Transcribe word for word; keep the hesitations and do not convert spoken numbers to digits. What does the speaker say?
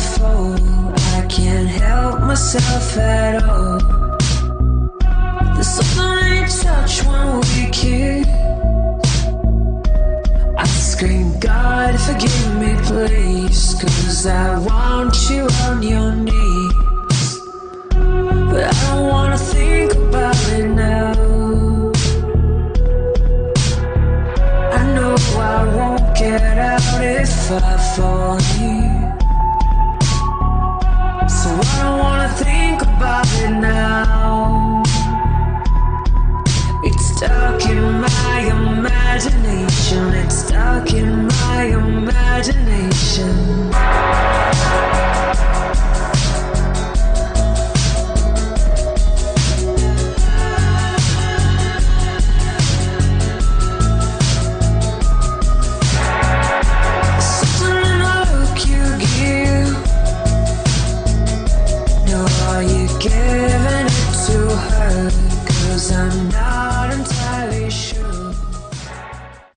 fall. I can't help myself at all. There's something in your touch when we kiss. I scream, God, forgive me, please, 'cause I want you on your knees. But I don't wanna think about it now. I know I won't get out if I fall in. So I don't wanna think about it now. It's stuck in my imagination. It's stuck in my imagination. Something in the look you give. Now are you giving it to her? 'Cause I'm not